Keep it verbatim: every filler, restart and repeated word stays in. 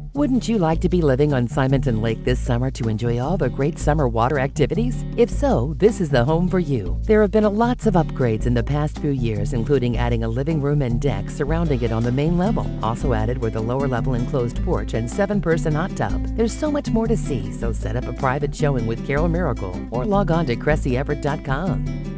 Wouldn't you like to be living on Simonton Lake this summer to enjoy all the great summer water activities? If so, this is the home for you. There have been a lots of upgrades in the past few years, including adding a living room and deck surrounding it on the main level. Also added were the lower level enclosed porch and seven-person hot tub. There's so much more to see, so set up a private showing with Carol Miracle or log on to Cressy Everett dot com.